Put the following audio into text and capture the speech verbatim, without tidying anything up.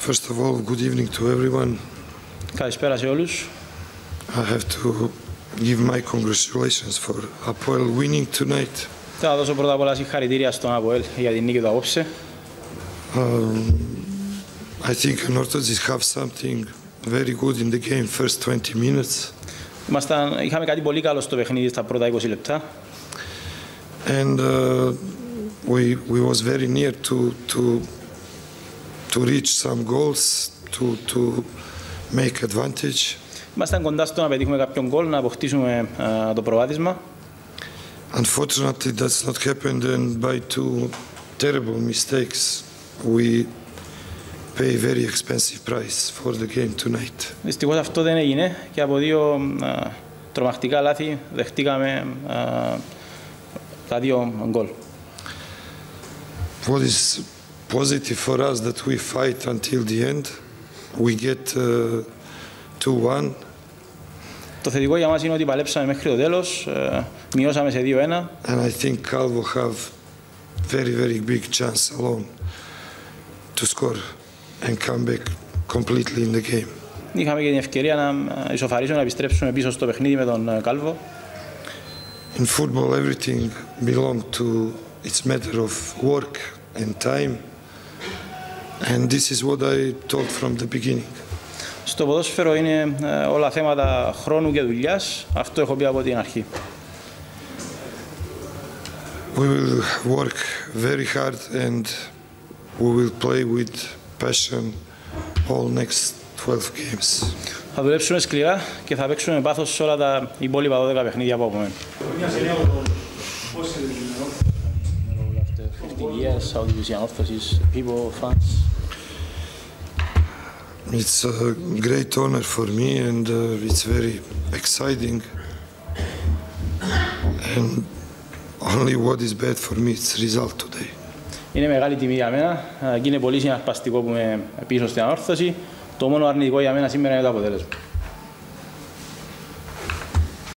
First of all, good evening to everyone. Καλησπέρα σε όλους. I have to give my congratulations for Hapoel winning tonight. Θα να δώσω πρώτα απ' όλα συγχαρητήρια στον Αποέλ για την νίκη του απόψε. Um, I think Anorthosis have something very good in the game first twenty minutes. Ήμασταν, είχαμε κάτι πολύ καλό στο παιχνίδι στα πρώτα είκοσι λεπτά. And uh, we we was very near to to to reach some goals, to to make advantage. Ήμασταν κοντά στο να πετύχουμε κάποιον γκολ, να αποκτήσουμε uh, το προβάδισμα. Unfortunately, that's not happened, and by two terrible mistakes, we pay very expensive price for the game tonight. Δυστυχώς αυτό δεν έγινε και από δύο uh, τρομακτικά λάθη δεχτήκαμε uh, τα δύο γκολ. What is positive for us that we fight until the end. We get two one. Uh, Το θετικό για μας είναι ότι παλέψαμε μέχρι το τέλος, uh, μειώσαμε σε δύο ένα. And I think Calvo have very very big chance alone to score and come back completely in the game. Είχαμε και την ευκαιρία να ισοφαρίσουμε, να επιστρέψουμε πίσω στο παιχνίδι με τον Κάλβο. In football, everything belongs to it's matter of work and time, and this is what I told from the beginning. Στο ποδόσφαιρο είναι όλα θέματα χρόνου και δουλειάς. Αυτό έχω πει από την αρχή. We will work very hard and we will play with passion all next twelve games. Θα δουλέψουμε σκληρά και θα παίξουμε πάθος σε όλα τα υπόλοιπα δώδεκα παιχνίδια από απομένουν. fifteen years, how do you see Anorthosis, people, fans? It's a great honor for me and uh, it's very exciting. And only what is bad for me is the result today. Είναι μεγάλη τιμή για μένα και είναι πολύ συναρπαστικό που είμαι πίσω στην Ανόρθωση. Το μόνο αρνητικό για μένα σήμερα είναι το αποτέλεσμα.